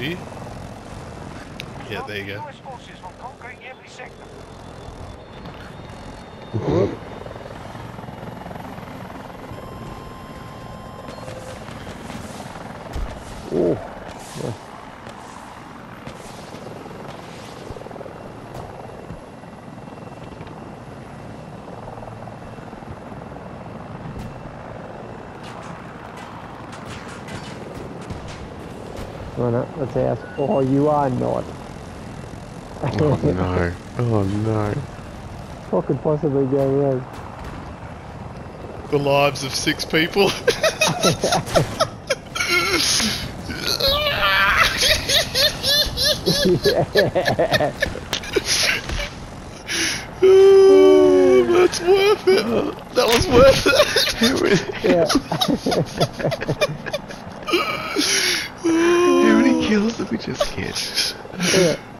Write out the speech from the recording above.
you? Yeah, there you go. Oh. Oh no, that's ass. Oh, you are not. Oh no. Oh no. What could possibly go wrong? The lives of 6 people. Oh, that's worth it. That was worth it. How many kills did we just get? Yeah.